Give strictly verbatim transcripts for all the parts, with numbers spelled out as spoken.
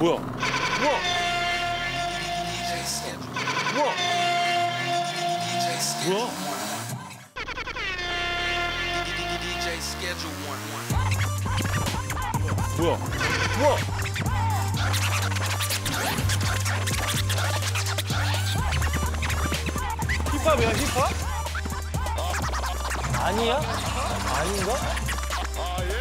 뭐야? 우와. 우와. 뭐야? 뭐야? 우와. 힙합이야, 힙합? 아니야? 아닌가? 아, 예.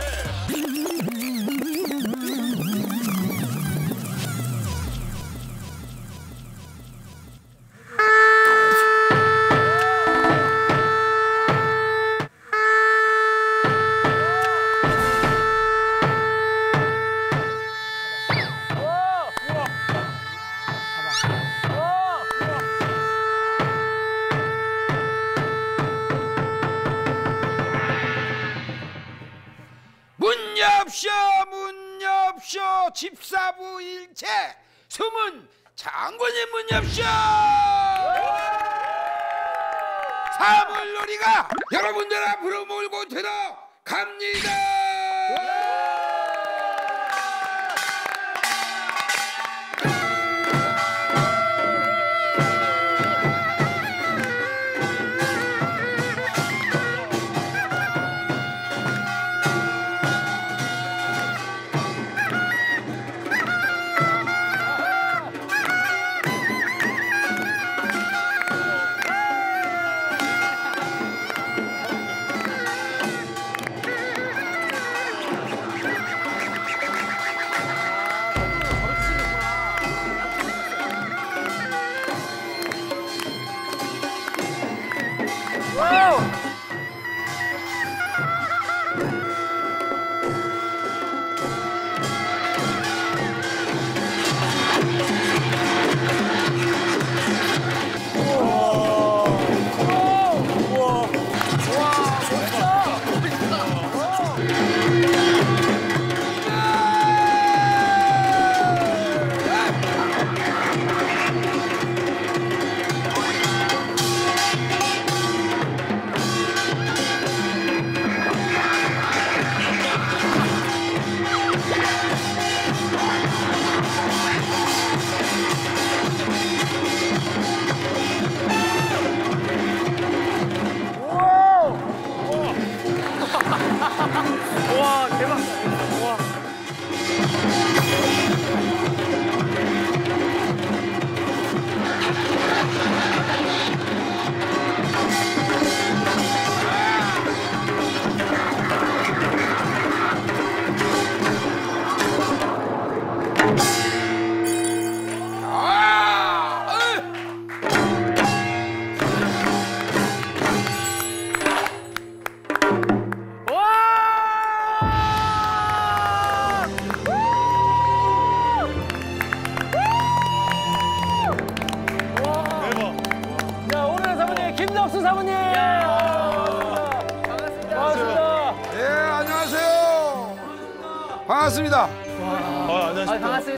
문 엽쇼 문 엽쇼 집사부일체 숨은 장군의 문 엽쇼. 사물놀이가 여러분들 앞으로 몰고 들어갑니다. 와, 대박. 와. 김덕수 사모님! 반갑습니다. 반갑습니다. 예, 안녕하세요. 반갑습니다. 아, 안녕하십니까. 반갑습니다.